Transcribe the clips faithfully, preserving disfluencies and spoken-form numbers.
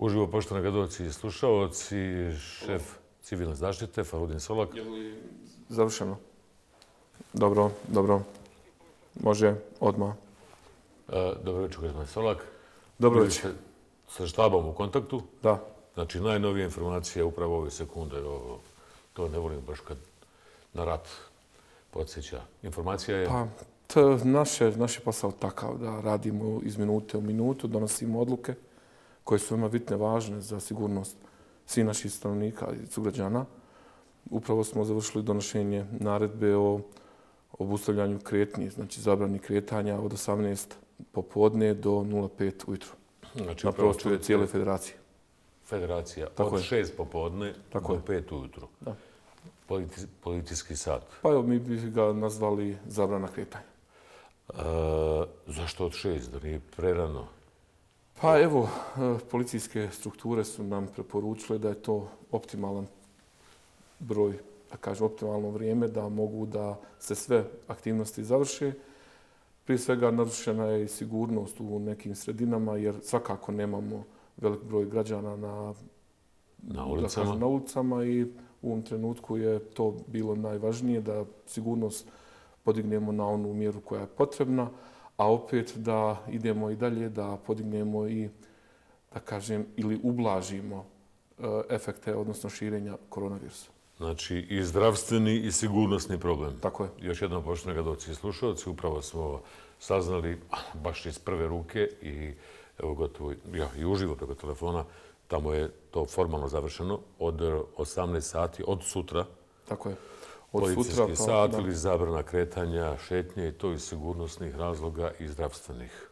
Uživo, poštovani gledaoci i slušaoci, šef civilne zaštite, Fahrudin Solak. Je li završeno? Dobro, dobro. Može, odmah. Dobro večer, gospodin Solak. Dobro večer. Sa štabom u kontaktu. Da. Znači, najnovija informacija upravo ove sekunde. To ne volim baš kad na rat podsjeća. Informacija je... Pa, to naše, naš je posao takav da radimo iz minute u minutu, donosimo odluke koje su veoma bitne, važne za sigurnost svih naših stanovnika i sugrađana. Upravo smo završili donošenje naredbe o obustavljanju kretnji, znači zabrani kretanja od osamnaest popodne do nula pet ujutru. Znači, na prostoru cijele federacije. Federacija Tako od je. šest popodne Tako do je. pet ujutru. Da. Politi- policijski sat. Pa evo, mi bi ga nazvali zabrana kretanja. E, zašto od šest? Da nije prerano? Pa evo, e, policijske strukture su nam preporučile da je to optimalan broj, da kažem, optimalno vrijeme da mogu da se sve aktivnosti završe. Prije svega narušena je i sigurnost u nekim sredinama jer svakako nemamo velik broj građana na, Na da ulicama? kažem, na ulicama i u ovom trenutku je to bilo najvažnije da sigurnost podignemo na onu mjeru koja je potrebna, a opet da idemo i dalje, da podignemo i, da kažem, ili ublažimo e, efekte, odnosno širenja koronavirusa. Znači, i zdravstveni i sigurnosni problem. Tako je. Još jednom, poštovani gledaoci i slušalci, upravo smo saznali baš iz prve ruke i evo gotovo ja, i uživo preko telefona, tamo je to formalno završeno od osamnaest sati, od sutra. Tako je. Od Policijski sutra, pa, sat da. ili zabrana kretanja, šetnje i to iz sigurnosnih razloga i zdravstvenih.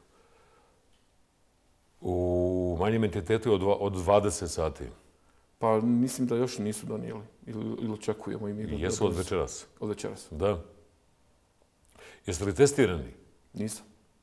U manjem entitetu je od, dva- od dvadeset sati. Pa mislim da još nisu donijeli ili, ili očekujemo i mi. da- Jesu da od donesu. večeras. Od večeras. Da. Jeste li testirani? Nisam.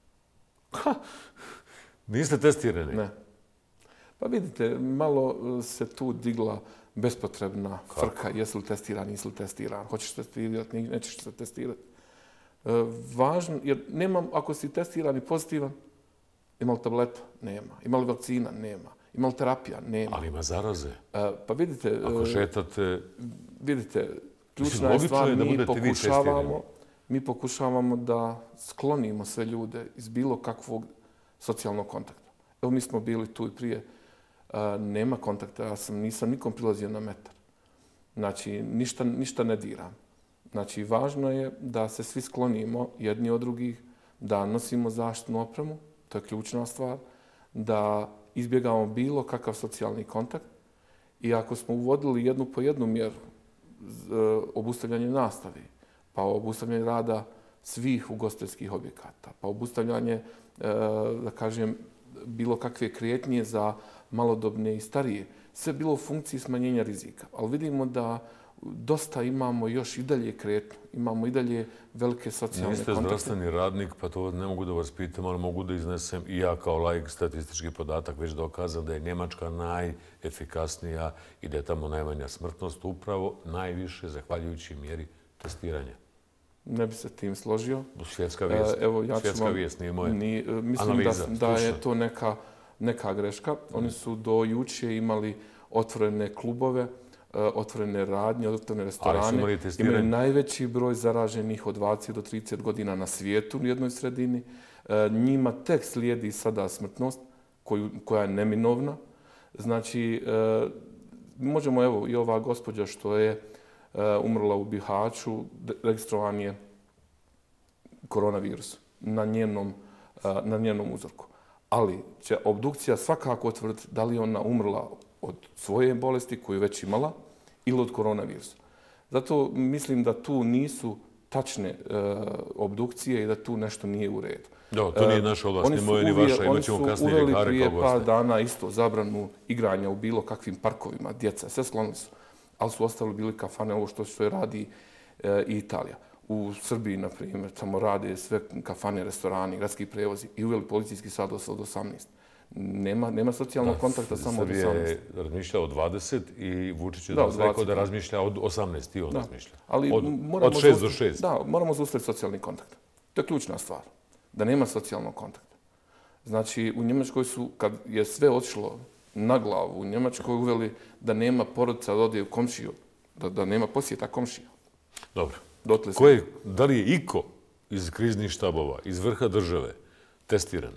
Niste testirani? Ne. Pa vidite, malo e, se tu digla bespotrebna frka. Jesi li testiran, nisi li testiran, hoćeš testirati, ne- nećeš se testirati. E, važno, jer nemam, ako si testiran i pozitivan, ima li tableta? Nema. Ima li vakcina? Nema. Ima li terapija? Nema. Ali ima zaraze. E, pa vidite, Ako e, šetate, vidite, Mislim, ključna je logično stvar, je da mi budete vi pokušavamo, testirani. mi pokušavamo da sklonimo sve ljude iz bilo kakvog socijalnog kontakta. Evo mi smo bili tu i prije, a, nema kontakta, ja sam, nisam nikom prilazio na metar. Znači, ništa, ništa ne diram. Znači, važno je da se svi sklonimo jedni od drugih, da nosimo zaštitnu opremu, to je ključna stvar, da izbjegavamo bilo kakav socijalni kontakt i ako smo uvodili jednu po jednu mjeru, z- e, obustavljanje nastave, pa obustavljanje rada svih ugostiteljskih objekata, pa obustavljanje, e, da kažem, bilo kakve kretnje za malodobne i starije. Sve bilo u funkciji smanjenja rizika. Ali vidimo da dosta imamo još i dalje kretnju, imamo i dalje velike socijalne niste kontakte. zdravstveni radnik, pa to ne mogu da vas pitam, ali mogu da iznesem i ja kao laik statistički podatak već dokazan da je Njemačka najefikasnija i da je tamo najmanja smrtnost upravo najviše zahvaljujući mjeri testiranja. Ne bi se tim složio. Svjetska vijest, E, Evo, ja ću svjetska vam- vijest nije moje. Ni, e, mislim Analiza, da, da je stručna. to neka, neka greška. Oni su do juče imali otvorene klubove, e, otvorene radnje, otvorene restorane. imali testiranje? Imaju najveći broj zaraženih od dvadeset do trideset godina na svijetu u jednoj sredini. E, Njima tek slijedi sada smrtnost koju, koja je neminovna. Znači, e, možemo, evo, i ova gospođa što je e, umrla u Bihaću, de- registrovan je koronavirus na njenom, a, na njenom uzorku. Ali će obdukcija svakako utvrditi da li je ona umrla od svoje bolesti koju je već imala ili od koronavirusa. Zato mislim da tu nisu tačne e, obdukcije i da tu nešto nije u redu. Da, to nije E, naša ovlast, oni ni su moja, ni uvije- vaša. Imat ćemo Oni su kasnije uveli ljekare prije kao par goste. dana isto zabranu igranja u bilo kakvim parkovima, djeca, sve sklonili su. Ali su ostavili bili kafane, ovo što što radi e, i Italija. U Srbiji, na primjer, tamo rade sve kafane, restorani, gradski prevozi i uveli policijski sat od osamnaest. Nema, nema socijalnog kontakta samo od Srbija osamnaest. je razmišljao od dvadeset i Vučić je Da, da, od rekao dvadeset, da da. razmišlja od osamnaest i on Da. razmišlja. Ali od, moramo od šest do zaustaviti- šest. Da, moramo zaustaviti socijalni kontakt. To je ključna stvar. Da nema socijalnog kontakta. Znači, u Njemačkoj su, kad je sve otišlo na glavu u Njemačkoj uveli da nema porodica da ode u komšiju, da, da nema posjeta komšija. Dobro. Dotle Ko je, da li je iko iz kriznih štabova, iz vrha države, testiran?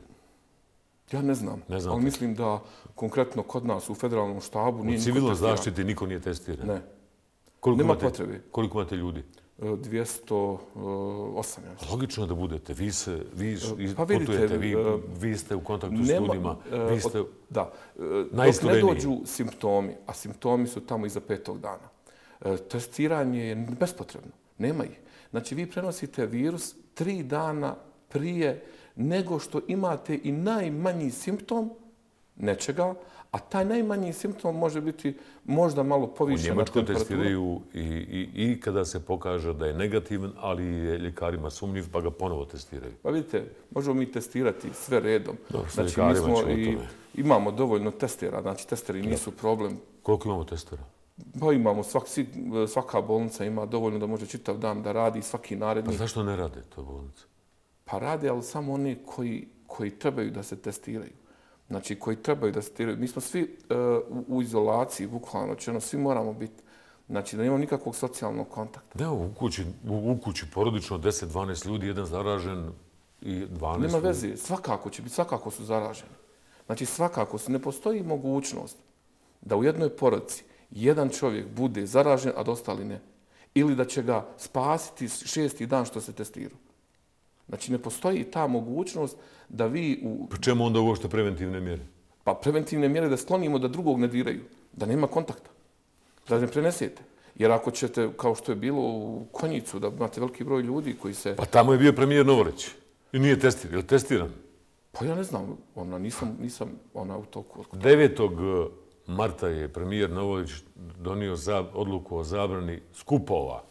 Ja ne znam, Ne znate. ali mislim da konkretno kod nas u federalnom štabu nije U niko civilnoj testiran. zaštiti niko nije testiran? Ne, Koliko nema imate, potrebe. Koliko imate ljudi? E, dvjesto osam. Ja. Logično je da budete. Vi se, vi Pa vidite, putujete, vi, e, vi ste u kontaktu s Nema, ljudima. e, Vi ste od- Da, e, dok ne najistureniji. dođu simptomi, a simptomi su tamo iza petog dana, e, testiranje je bespotrebno, nema ih. Znači vi prenosite virus tri dana prije nego što imate i najmanji simptom nečega, a taj najmanji simptom može biti možda malo U povišena Njemačkoj temperatura. testiraju i, i, i kada se pokaže da je negativan, ali je ljekarima sumnjiv, pa ga ponovo testiraju. Pa vidite, možemo mi testirati sve redom. Dobro, sa Znači, mi ljekarima smo ćemo o i, tome. imamo dovoljno testera, znači testeri nisu problem. Koliko imamo testera? Pa imamo, svak, svi- svaka bolnica ima dovoljno da može čitav dan da radi, svaki Pa naredni. zašto ne rade to bolnice? Pa rade, ali samo oni koji, koji trebaju da se testiraju. Znači, koji trebaju da se testiraju. Mi smo svi e, u, u izolaciji, bukvalno rečeno, svi moramo biti. Znači, da nemamo nikakvog socijalnog kontakta. Da, u kući, u, u kući porodično deset dvanaest ljudi, jedan zaražen i dvanaest Nema ljudi. veze, svakako će biti, svakako su zaraženi. Znači, svakako su, ne postoji mogućnost da u jednoj porodici jedan čovjek bude zaražen, a da ostali ne. Ili da će ga spasiti šesti dan što se testirao. Znači, ne postoji ta mogućnost da vi u Pa čemu onda uopšte preventivne mjere? pa preventivne mjere da sklonimo da drugog ne diraju, da nema kontakta, da ne prenesete. Jer ako ćete, kao što je bilo u Konjicu, da imate veliki broj ljudi koji se... Pa tamo je bio premijer Novorić i nije testiran. Je li testiran? Pa ja ne znam, ona, nisam, nisam ona u toku. devetog marta je premijer Novorić donio za, odluku o zabrani skupova,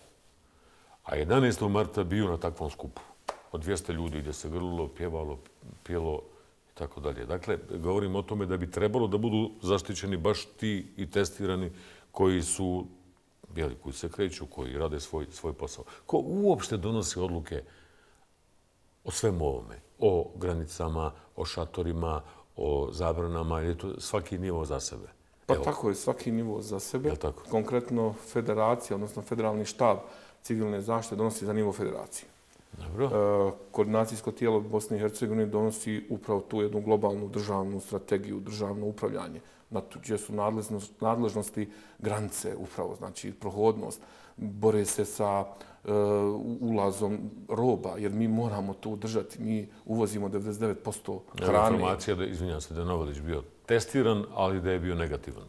a jedanaestog marta bio na takvom skupu od dvjesto ljudi gdje se grlilo, pjevalo, pjelo i tako dalje. Dakle, govorim o tome da bi trebalo da budu zaštićeni baš ti i testirani koji su, jeli, koji se kreću, koji rade svoj, svoj posao. Ko uopšte donosi odluke o svemu ovome? O granicama, o šatorima, o zabranama, je to svaki nivo za sebe. Pa Evo, tako je, svaki nivo za sebe. Jel tako? Konkretno federacija, odnosno federalni štab civilne zaštite donosi za nivo federacije. dobro. E, koordinacijsko tijelo Bosne i Hercegovine donosi upravo tu jednu globalnu državnu strategiju, državno upravljanje, na tu- čije su nadležnost- nadležnosti granice upravo, znači prohodnost, bore se sa e, ulazom roba, jer mi moramo to držati. Mi uvozimo devedeset devet posto Evo hrane. informacija da, izvinjam se, da je Novalić bio testiran, ali da je bio negativan.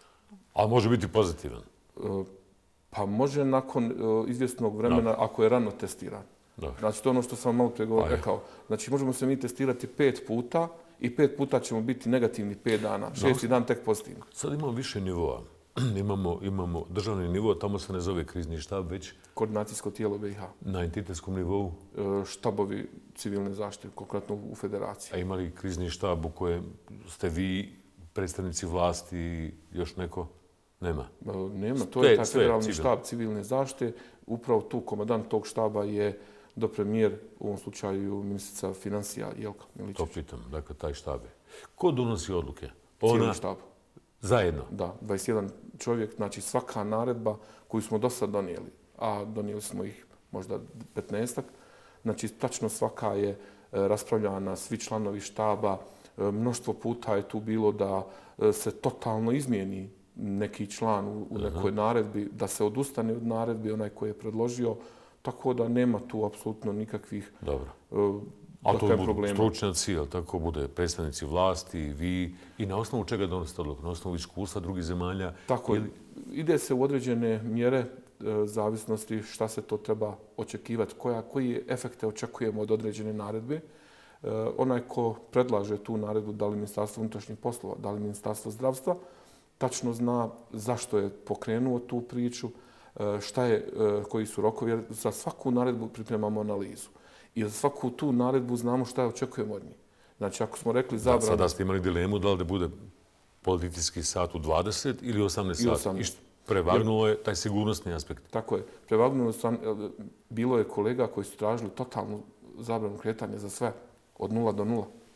Ali može biti pozitivan. E, pa može nakon e, izvjesnog vremena, ako je rano testiran. Dobro. Znači, to je ono što sam malo prije Ajde. rekao. Znači, možemo se mi testirati pet puta i pet puta ćemo biti negativni pet dana. Šesti dan tek pozitivni. Sad imamo više nivoa. imamo, imamo državni nivo, tamo se ne zove krizni štab, već Koordinacijsko tijelo B i H. na entitetskom nivou. E, štabovi civilne zaštite, konkretno u federaciji. A imali krizni štab u kojem ste vi, predstavnici vlasti i još neko? Nema. E, nema, to Sve- je taj sve federalni civilno. štab civilne zaštite. Upravo tu komandant tog štaba je dopremijer, u ovom slučaju ministrica financija Jelka To Miličić. pitam. Dakle, taj štab je. Ko donosi odluke? Cijeli Ona štab. zajedno. Da, dvadeset jedan čovjek, znači svaka naredba koju smo do sad donijeli, a donijeli smo ih možda petnaestak, znači tačno svaka je e, raspravljana, svi članovi štaba, e, mnoštvo puta je tu bilo da e, se totalno izmijeni neki član u, u nekoj naredbi, da se odustane od naredbi, onaj koji je predložio, tako da nema tu apsolutno nikakvih Dobro. e, A da to kažem, budu problema. stručnjaci, jel tako bude, predstavnici vlasti, vi, i na osnovu čega donosite odluku? Na osnovu iskustva drugih zemalja? Tako je. ili- Ide se u određene mjere e, zavisnosti šta se to treba očekivati, koja, koji efekte očekujemo od određene naredbe. E, onaj ko predlaže tu naredbu, da li Ministarstvo unutrašnjih poslova, da li Ministarstvo zdravstva, tačno zna zašto je pokrenuo tu priču, e, šta je, e, koji su rokovi, jer za svaku naredbu pripremamo analizu. I za svaku tu naredbu znamo šta očekujemo od njih. Znači, ako smo rekli Da, zabranu... sada ste imali dilemu da li da bude policijski sat u dvadeset ili osamnaest I sati. osamnaest. I prevagnulo je taj sigurnosni aspekt. Tako je. Prevagnulo sam, bilo je kolega koji su tražili totalnu zabranu kretanja za sve, od nula do nula.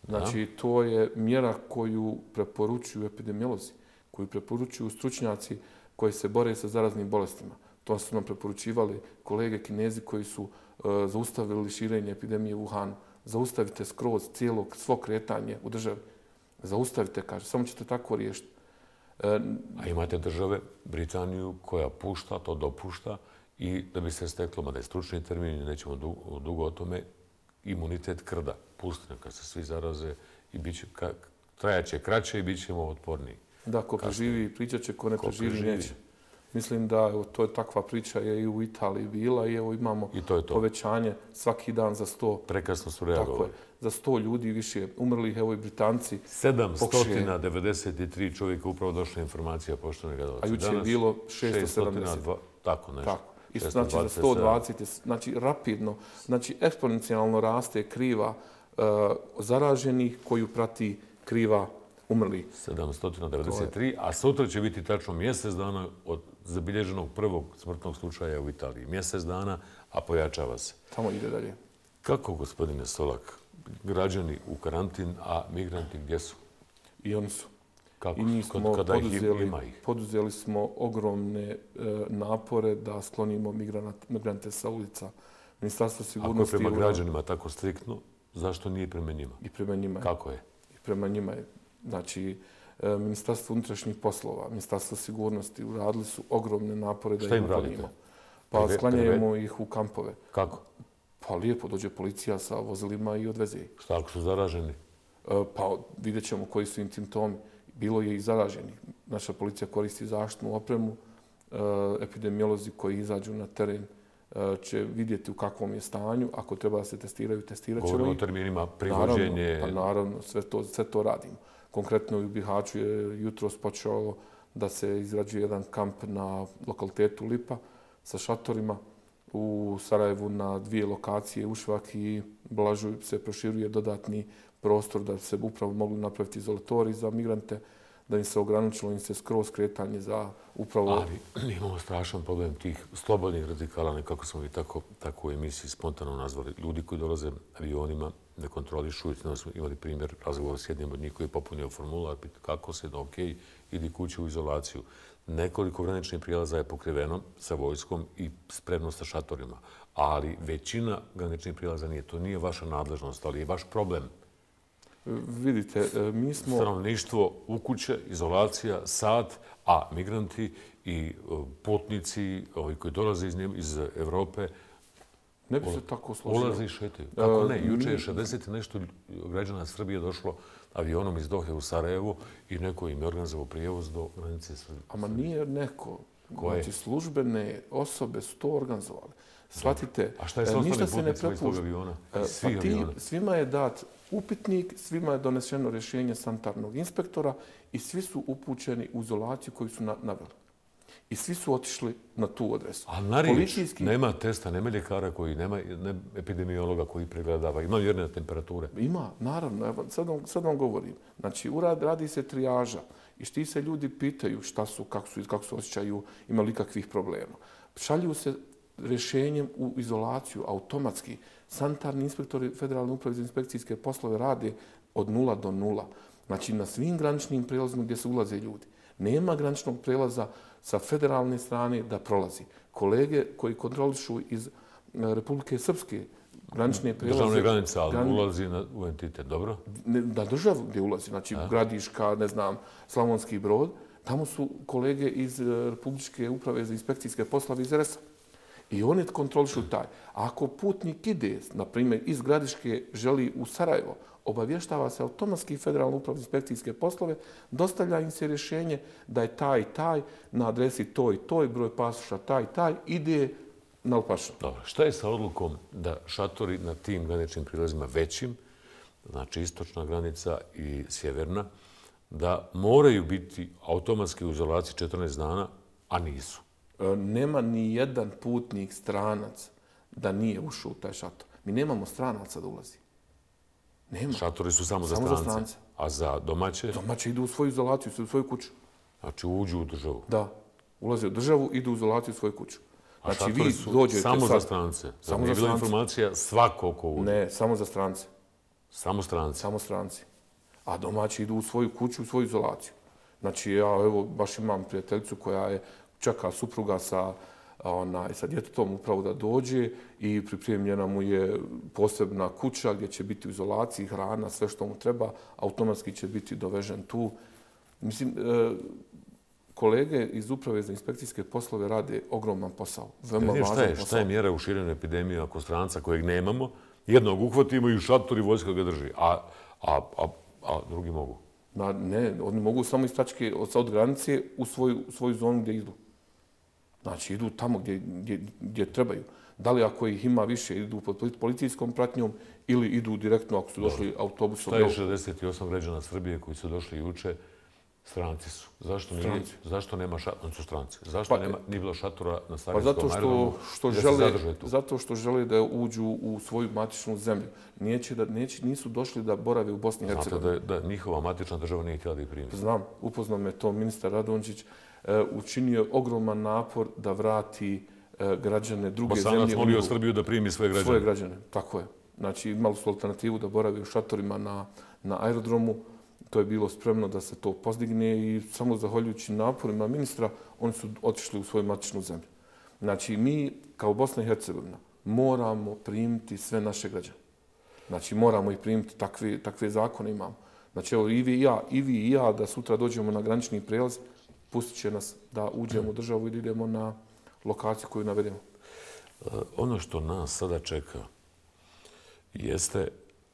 Znači, to je mjera koju preporučuju epidemiolozi, koju preporučuju stručnjaci koji se bore sa zaraznim bolestima. To su nam preporučivali kolege Kinezi koji su uh, zaustavili širenje epidemije u Wuhanu. Zaustavite skroz cijelog svo kretanje u državi. Zaustavite, kaže, samo ćete tako riješiti. Uh, A imate države, Britaniju, koja pušta, to dopušta i da bi se steklo, mada je stručni termin, nećemo dugo, dugo o tome, imunitet krda. Pustite kad se svi zaraze i bit će, trajaće kraće i bit ćemo otporniji. Da, ko preživi pričat će, ko ne preživi neće. Mislim da evo, to je takva priča je i u Italiji bila i evo imamo I to je to. povećanje svaki dan za sto. Prekasno su reagovali. Tako je, za sto ljudi više umrlih, evo i Britanci. sedamsto devedeset tri čovjeka upravo došla informacija, poštovani gledalci. A jučer je bilo šesto sedamdeset. šesto Tako nešto. Tako. I znači za sto dvadeset, znači rapidno, znači eksponencijalno raste kriva uh, zaraženih koju prati kriva umrlih. sedamsto devedeset tri, a sutra će biti tačno mjesec dana od zabilježenog prvog smrtnog slučaja u Italiji. Mjesec dana, a pojačava se. Tamo ide dalje. Kako, gospodine Solak, građani u karantin, a migranti gdje su? I oni su. Kako? I njih smo Kada poduzeli, ih ima ih? poduzeli smo ogromne e, napore da sklonimo migrante, migrante sa ulica. Ministarstvo sigurnosti... Ako je prema građanima tako striktno, zašto nije prema njima? I prema njima je. Kako je? I prema njima je. Znači, e, Ministarstvo unutrašnjih poslova, Ministarstvo sigurnosti uradili su ogromne napore da ih uklonimo. Pa sklanjajemo ih u kampove. Kako? Pa lijepo, dođe policija sa vozilima i odveze ih. Šta ako su zaraženi? E, pa vidjet ćemo koji su im simptomi. Bilo je i zaraženih. Naša policija koristi zaštitnu opremu. E, epidemiolozi koji izađu na teren e, će vidjeti u kakvom je stanju. Ako treba da se testiraju, testirat ćemo ih. Govorimo o terminima privođenje... Naravno, pa naravno, sve to, sve to radimo. Konkretno u Bihaću je jutros počeo da se izrađuje jedan kamp na lokalitetu Lipa sa šatorima. U Sarajevu na dvije lokacije, Ušvak i Blažuj, se proširuje dodatni prostor da se upravo mogli napraviti izolatori za migrante, da im se ograničilo im se skroz kretanje za upravo... Ali imamo strašan problem tih slobodnih radikala, nekako smo i tako, tako u emisiji spontano nazvali. Ljudi koji dolaze avionima, ne kontrolišu. Smo imali primjer razgovor s jednim od njih koji je popunio formular, pita kako se, da ok, idi kući u izolaciju. Nekoliko graničnih prijelaza je pokriveno sa vojskom i spremno sa šatorima. Ali većina graničnih prijelaza nije. To nije vaša nadležnost, ali je vaš problem. Vidite, mi smo... Stanovništvo u kuće, izolacija, sat, a migranti i putnici ovi koji dolaze iz, iz Evrope ne bi se tako složilo. Ulaze i šetaju. Kako ne? Juče je šezdeset nešto građana Srbije došlo avionom iz Dohe u Sarajevo i neko im je organizovao prijevoz do granice Srbije. Ama nije neko. Znači, službene osobe su to organizovali. Shvatite, a šta je sa ostalim putnicima iz tog aviona? Svi pa ti, svima je dat upitnik, svima je doneseno rješenje sanitarnog inspektora i svi su upućeni u izolaciju koju su naveli. I svi su otišli na tu adresu. A na riječ, Policijski... nema testa, nema ljekara koji, nema ne, epidemiologa koji pregledava, ima mjerne temperature? Ima, naravno. Evo, sad, vam, sad vam govorim. Znači, urad, radi se trijaža i šti se ljudi pitaju šta su, kako su, kako su osjećaju, ima li kakvih problema. Šalju se rješenjem u izolaciju, automatski. Sanitarni inspektori Federalne uprave za inspekcijske poslove rade od nula do nula. Znači, na svim graničnim prijelazima gdje se ulaze ljudi. Nema graničnog prijelaza sa federalne strane da prolazi. Kolege koji kontrolišu iz Republike Srpske granične prijelaze... Državne granice, ali gran... ulazi na, u entitet, dobro? Ne, na državu gdje ulazi, znači A? Gradiška, ne znam, Slavonski Brod, tamo su kolege iz Republičke uprave za inspekcijske poslove iz R S A. I oni kontrolišu taj. A ako putnik ide, na primjer, iz Gradiške želi u Sarajevo, obavještava se automatski Federalna uprava za inspekcijske poslove, dostavlja im se rješenje da je taj i taj na adresi toj i toj, broj pasoša taj i taj, ide na Alpašu. Dobro, šta je sa odlukom da šatori na tim graničnim prilazima većim, znači istočna granica i sjeverna, da moraju biti automatski u izolaciji četrnaest dana, a nisu? Nema ni jedan putnik stranac da nije ušao u taj šator. Mi nemamo stranaca da ulazi. Nema. Šatori su samo, samo za strance. strance. A za domaće? Domaće idu u svoju izolaciju, u svoju kuću. Znači uđu u državu? Da. Ulaze u državu, idu u izolaciju u svoju kuću. A znači, šatori su samo sad... za strance? Samo za strance. Bila informacija svako ko uđe? Ne, samo za strance. Samo stranci? Samo stranci. A domaći idu u svoju kuću, u svoju izolaciju. Znači, ja evo, baš imam prijateljicu koja je čeka supruga sa, onaj, sa djetetom upravo da dođe i pripremljena mu je posebna kuća gdje će biti u izolaciji, hrana, sve što mu treba, automatski će biti dovežen tu. Mislim, e, kolege iz Uprave za inspekcijske poslove rade ogroman posao, veoma važan šta je, posao. Šta je mjera u širenju epidemije ako stranca kojeg nemamo, jednog uhvatimo i u šator i vojska ga drži, a, a, a, a drugi mogu? Na, ne, oni mogu samo iz tačke od, od granice u svoju, svoju zonu gdje idu. Znači, idu tamo gdje, gdje, gdje trebaju. Da li ako ih ima više, idu pod policijskom pratnjom ili idu direktno ako su došli autobusom. Šta je šezdeset osam građana Srbije koji su došli juče? Stranci su. Zašto, nije, stranci. zašto nema šatora? Oni su stranci. Zašto Pa, nema, nije bilo šatora na Pa Starinskom zato što, aerodromu što, da se žele, zadrže tu? zato što žele da uđu u svoju matičnu zemlju. Neće da, neće, nisu došli da borave u Bosni i Znate Hercegovini. da, da njihova matična država nije htjela da ih primi? Znam, upoznao me to ministar Radončić. E, učinio ogroman napor da vrati e, građane druge Bosanac zemlje. molio u- Srbiju da primi svoje građane. Svoje građane, tako je. Znači, imali su alternativu da borave u šatorima na, na aerodromu. To je bilo spremno da se to postigne i samo zahvaljujući naporima ministra, oni su otišli u svoju matičnu zemlju. Znači, mi kao Bosna i Hercegovina moramo primiti sve naše građane. Znači, moramo ih primiti, takve, takve zakone imamo. Znači, evo, i vi i ja, i vi i ja da sutra dođemo na granični prijelaz, pustit će nas da uđemo u državu i da idemo na lokaciju koju navedemo. Ono što nas sada čeka jeste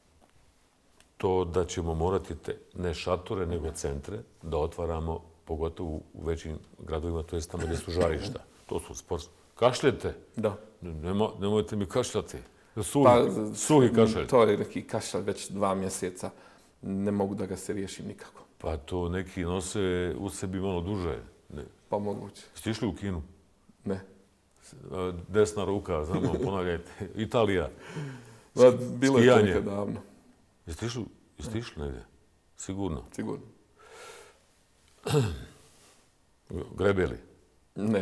to da ćemo morati te, ne šatore, nego centre da otvaramo, pogotovo u većim gradovima, to je tamo gdje su žarišta. To su sportski. Kašljete? Da. Nemo, nemojte mi kašljati. Suhi, Pa, suhi kašalj. To je neki kašalj već dva mjeseca. Ne mogu da ga se riješim nikako. Pa to neki nose u sebi malo duže. Ne. Pa moguće. Ste išli u Kinu? Ne. Desna ruka, znam vam, ponavljajte. Italija. Pa, bilo je to Skijanje. nekad davno. Jeste išli, jeste išli negdje? Sigurno. Sigurno. Grebeli. Ne.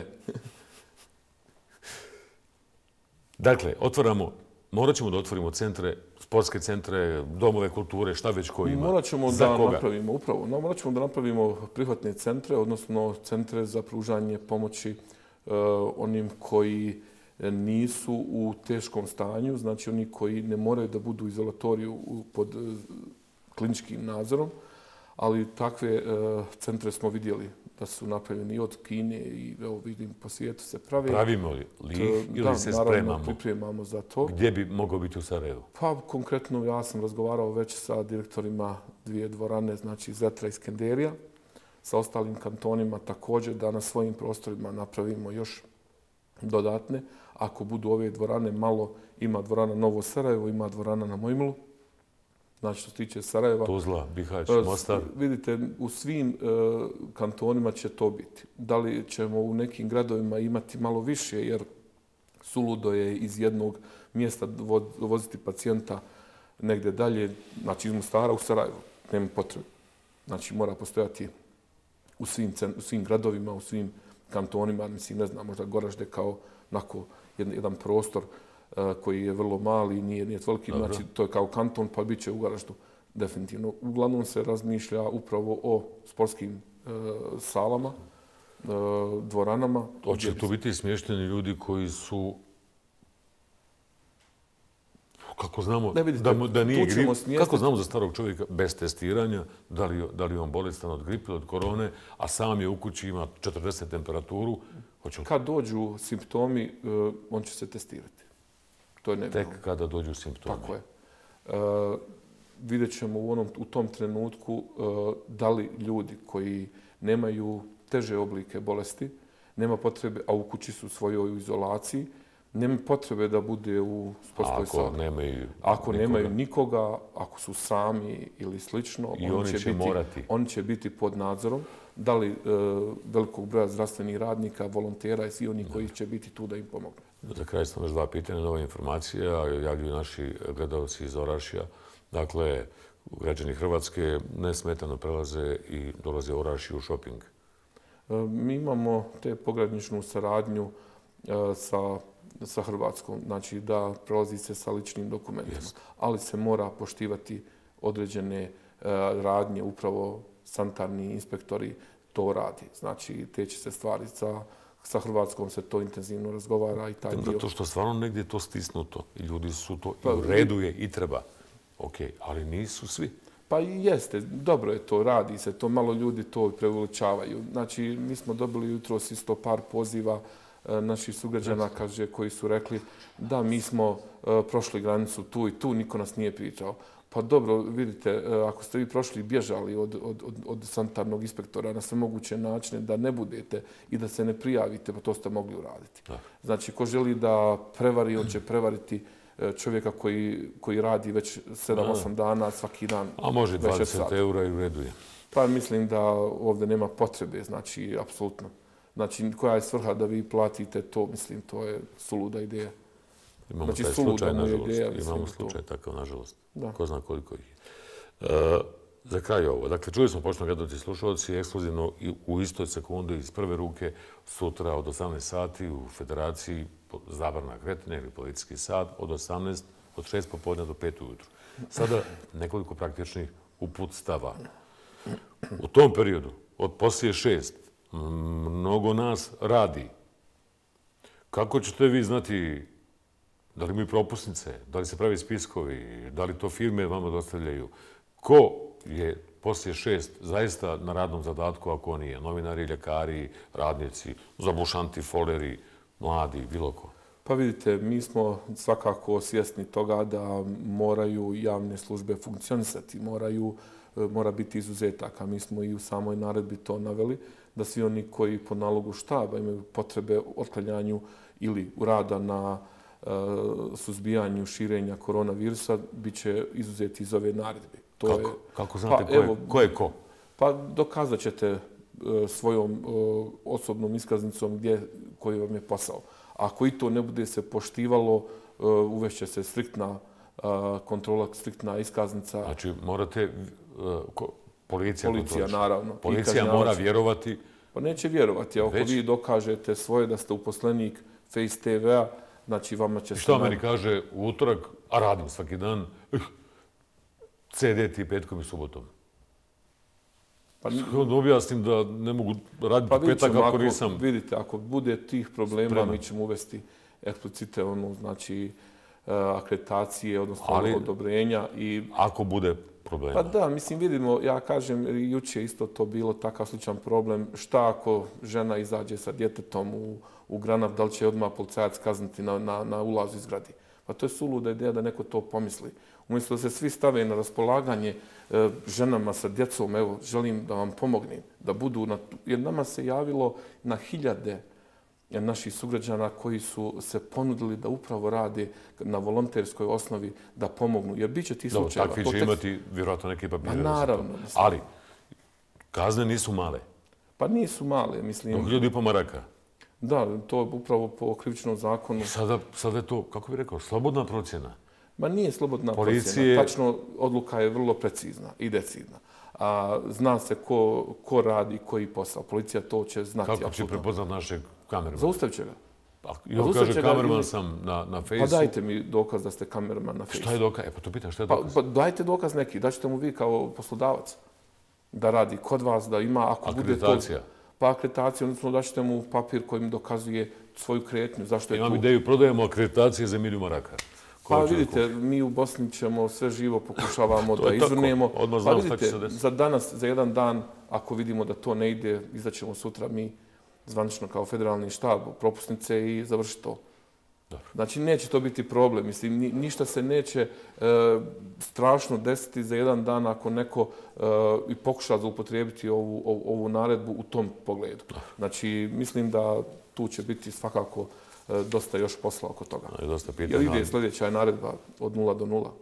Dakle, otvaramo, morat ćemo da otvorimo centre, sportske centre, domove kulture, šta već ko ima. Morat ćemo Za da koga? napravimo, upravo, no, morat ćemo da napravimo prihvatne centre, odnosno centre za pružanje pomoći uh, onim koji nisu u teškom stanju, znači oni koji ne moraju da budu u izolatoriju u- pod uh, kliničkim nadzorom, ali takve uh, centre smo vidjeli da su napravljeni i od Kine i evo vidim po svijetu se pravi. Pravimo li ih ili da, se naravno, spremamo? pripremamo za to. Gdje bi mogao biti u Sarajevu? Pa konkretno ja sam razgovarao već sa direktorima dvije dvorane, znači Zetra i Skenderija, sa ostalim kantonima također da na svojim prostorima napravimo još dodatne. Ako budu ove dvorane malo, ima dvorana Novo Sarajevo, ima dvorana na Mojmilu. Znači što se tiče Sarajeva. Tuzla, Bihać, E, Mostar. Vidite, u svim e, kantonima će to biti. Da li ćemo u nekim gradovima imati malo više, jer suludo je iz jednog mjesta vo- voziti pacijenta negdje dalje, znači iz Mostara u Sarajevo. Nema potrebe. Znači mora postojati u svim, cen- u svim gradovima, u svim kantonima, mislim, ne znam, možda Goražde kao onako jedan, jedan prostor e, koji je vrlo mali, nije, nije veliki, Dobro. znači to je kao kanton, pa bit će u Goraždu definitivno. Uglavnom se razmišlja upravo o sportskim e, salama, e, dvoranama. Hoće gdje tu bi- biti smješteni ljudi koji su, kako znamo, Ne vidite, da, mu- da nije tu ćemo grip, smjestiti- kako znamo za starog čovjeka bez testiranja, da li, da li je on bolestan od gripe, od korone, a sam je u kući, ima četrdeset temperaturu, hoće li Kad dođu simptomi, e, on će se testirati. To je tek nebivalno. kada dođu simptomi? Tako je. E, vidjet ćemo u, onom, u tom trenutku e, da li ljudi koji nemaju teže oblike bolesti, nema potrebe, a u kući su u svojoj izolaciji, nema potrebe da bude u sportskoj Ako sali. nemaju Ako nikoga. nemaju nikoga, ako su sami ili slično, I oni će biti, morati. oni će biti pod nadzorom. Da li e, velikog broja zdravstvenih radnika, volontera i svi oni koji će biti tu da im pomognu. Za kraj sam još dva pitanja, nova informacija, javljuju naši gledalci iz Orašja. Dakle, građani Hrvatske nesmetano prelaze i dolaze u Orašje u šoping. E, Mi imamo te pograničnu saradnju e, sa sa Hrvatskom, znači da prelazi se sa ličnim dokumentima, ali se mora poštivati određene radnje, upravo sanitarni inspektori to radi. Znači, te će se stvari sa, sa Hrvatskom se to intenzivno razgovara i taj dio. Zato što stvarno negdje je to stisnuto i ljudi su to, i u redu je i treba. Ok, ali nisu svi. Pa i jeste, dobro je to, radi se to, malo ljudi to preuveličavaju. Znači, mi smo dobili jutros isto par poziva naših sugrađana, kaže, koji su rekli da mi smo prošli granicu tu i tu, niko nas nije pitao. Pa dobro, vidite, ako ste vi prošli i bježali od, od, od, od sanitarnog inspektora na sve moguće načine da ne budete i da se ne prijavite, pa to ste mogli uraditi. Da. Znači, ko želi da prevari, on će prevariti čovjeka koji, koji radi već sedam osam dana, svaki dan. A može dvadeset eura i u redu je. Pa mislim da ovdje nema potrebe, znači, apsolutno. Znači, koja je svrha da vi platite to, mislim, to je suluda ideja. Imamo znači, taj slučaj, nažalost. Ideja, Imamo slučaj to. takav, nažalost. Da. Ko zna koliko ih je. E, za kraj ovo. Dakle, čuli smo, pošto gledati slušalci, ekskluzivno i u istoj sekundi iz prve ruke sutra od osamnaest sati u Federaciji zabrana kretanja ili policijski sat od osamnaest, od šest popodne do pet ujutru. Sada nekoliko praktičnih uputstava. U tom periodu, od poslije šest, mnogo nas radi. Kako ćete vi znati da li imaju propusnice, da li se pravi spiskovi, da li to firme vama dostavljaju? Ko je poslije šest zaista na radnom zadatku, ako on nije? Novinari, ljekari, radnici, zabušanti, foleri, mladi, bilo ko? Pa vidite, mi smo svakako svjesni toga da moraju javne službe funkcionisati, moraju, mora biti izuzetaka. Mi smo i u samoj naredbi to naveli, da svi oni koji po nalogu štaba imaju potrebe u otklanjanju ili rada na suzbijanju širenja koronavirusa bit će izuzeti iz ove naredbe. To Kako? Je, Kako znate pa, ko, je, evo, ko je ko? Pa dokazat ćete svojom osobnom iskaznicom gdje, koji vam je posao. Ako i to ne bude se poštivalo, uvešće se striktna kontrola, striktna iskaznica. Znači morate, ko, policija, policija naravno. Policija mora vjerovati? Pa neće vjerovati. Ako Već? vi dokažete svoje da ste uposlenik Face te ve-a, znači vama će... Što meni kaže u utorak, a radim svaki dan, ce de ti petkom i subotom. Pa onda objasnim da ne mogu raditi pa petak ako, ako nisam... Vidite, ako bude tih problema, spreman. Mi ćemo uvesti eksplicite, ono, znači, akreditacije, odnosno ali, odobrenja. I... Ako bude problema. Pa da, mislim, vidimo, ja kažem, juče isto to bilo takav sličan problem. Šta ako žena izađe sa djetetom u, u granat, da li će odmah policajac kazniti na, na, na ulazu iz gradi? Pa to je suluda ideja da neko to pomisli. Umjesto da se svi stave na raspolaganje e, ženama sa djecom, evo, želim da vam pomognem, da budu na... Jer nama se javilo na hiljade naših sugrađana koji su se ponudili da upravo rade na volonterskoj osnovi da pomognu. Jer bit će ti slučajeva... Takvi će tek... imati vjerojatno neke papire. Pa naravno. Ali, kazne nisu male. Pa nisu male, mislim... Hiljadu i po maraka. Da, to je upravo po krivičnom zakonu. Sada, sada je to, kako bih rekao, slobodna procjena. Ma nije slobodna Policije... procjena. Tačno, odluka je vrlo precizna i decidna. A zna se ko, ko radi koji posao. Policija to će znati. Kako će prepoznat našeg kamermana? Zaustavit će ga. I on kaže, kamerman sam na, na fejsu. Pa dajte mi dokaz da ste kamerman na fejsu. Šta je dokaz? E pa to pitam, šta je dokaz? Pa, pa dajte dokaz neki. Daćete mu vi kao poslodavac da radi kod vas, da ima... Ako akreditacija? Bude to, pa akreditacija, odnosno daćete mu papir koji mi dokazuje svoju kretnju. Zašto je Imam tu? ideju, prodajemo akreditacije za miliju maraka. Pa vidite, mi u Bosni ćemo sve živo pokušavamo da izvrnemo. Odmah znam šta će se desiti. Za danas, za jedan dan, ako vidimo da to ne ide, izdaćemo sutra mi zvanično kao federalni štab propusnice i završiti to. Dobro. Znači, neće to biti problem. Mislim, ni, ništa se neće e, strašno desiti za jedan dan ako neko e, i pokuša zaupotrijebiti ovu, ovu, ovu naredbu u tom pogledu. Dobro. Znači, mislim da tu će biti svakako e, dosta još posla oko toga. Je dosta pitanja. Jer ide sljedeća naredba od nula do nula.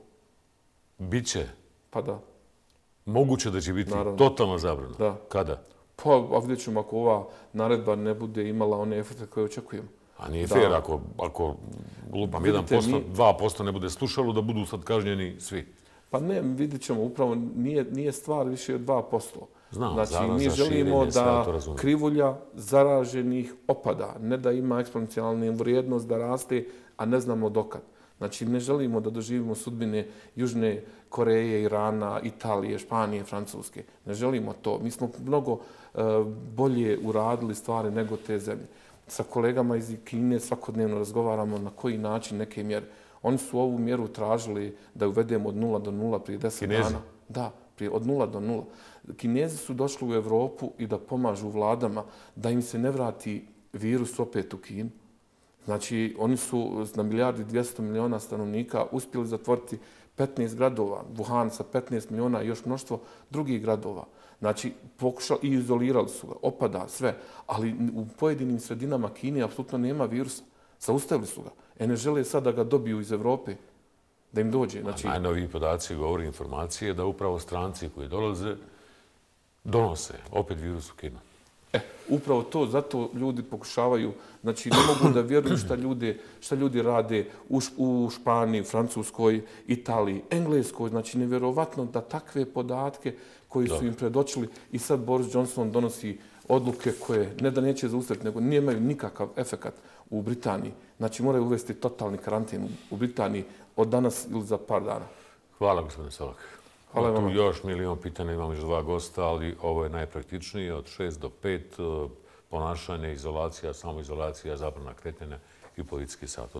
Biće? Pa da. Moguće da će biti naravno totalno zabrana? Da. Kada? Pa vidjet ćemo ako ova naredba ne bude imala one efekte koje očekujemo. A nije fair ako, ako lupam jedan posto, dva posto ne bude slušalo, da budu sad kažnjeni svi. Pa ne, vidjet ćemo, upravo nije, nije stvar više od dva posto. Znam, Znači, zaraza, mi želimo širenje, sve ja to da razumijem. krivulja zaraženih opada, ne da ima eksponencijalnu vrijednost da raste, a ne znamo dokad. Znači, ne želimo da doživimo sudbine Južne Koreje, Irana, Italije, Španije, Francuske. Ne želimo to. Mi smo mnogo uh, bolje uradili stvari nego te zemlje. Sa kolegama iz Kine svakodnevno razgovaramo na koji način neke mjere. Oni su ovu mjeru tražili da uvedemo od nula do nula prije deset Kinezi? dana. Da, prije, od nula do nula. Kinezi su došli u Evropu i da pomažu vladama da im se ne vrati virus opet u Kinu. Znači, oni su na milijardi dvjesto miliona stanovnika uspjeli zatvoriti petnaest gradova, Wuhan sa petnaest miliona i još mnoštvo drugih gradova. Znači, pokušali i izolirali su ga, opada sve, ali u pojedinim sredinama Kine apsolutno nema virusa. Zaustavili su ga. E ne žele sad da ga dobiju iz Evrope, da im dođe. Znači, A najnoviji podaci govori informacije da upravo stranci koji dolaze donose opet virus u Kinu. E, upravo to, zato ljudi pokušavaju, znači ne mogu da vjeruju šta ljudi, šta ljudi rade u, u Španiji, Francuskoj, Italiji, Engleskoj. Znači, nevjerovatno da takve podatke koji su im predočili i sad Boris Johnson donosi odluke koje ne da neće zaustaviti, nego nemaju nikakav efekat u Britaniji. Znači, moraju uvesti totalni karantin u Britaniji od danas ili za par dana. Hvala, gospodine Solak. Hvala tu vama. još milion pitanja, imamo još dva gosta, ali ovo je najpraktičnije. Od šest do pet ponašanje, izolacija, samoizolacija, zabrana kretanja i policijski sat.